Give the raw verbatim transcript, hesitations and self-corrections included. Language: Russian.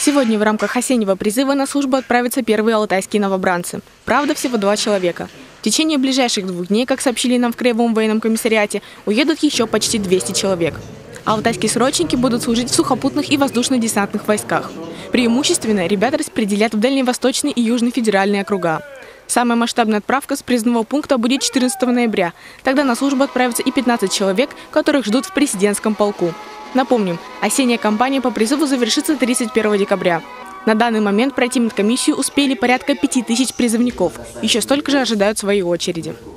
Сегодня в рамках осеннего призыва на службу отправятся первые алтайские новобранцы. Правда, всего два человека. В течение ближайших двух дней, как сообщили нам в Краевом военном комиссариате, уедут еще почти двести человек. Алтайские срочники будут служить в сухопутных и воздушно-десантных войсках. Преимущественно ребят распределят в Дальневосточный и Южный федеральные округа. Самая масштабная отправка с призывного пункта будет четырнадцатого ноября. Тогда на службу отправятся и пятнадцать человек, которых ждут в президентском полку. Напомним, осенняя кампания по призыву завершится тридцать первого декабря. На данный момент пройти медкомиссию успели порядка пяти тысяч призывников. Еще столько же ожидают своей очереди.